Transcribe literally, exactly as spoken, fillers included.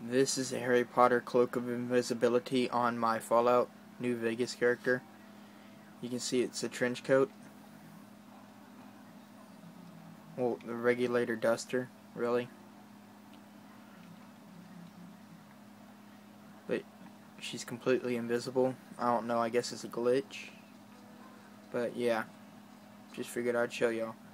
This is a Harry Potter Cloak of Invisibility on my Fallout New Vegas character. You can see it's a trench coat. Well, the regulator duster, really. But she's completely invisible. I don't know, I guess it's a glitch. But yeah, just figured I'd show y'all.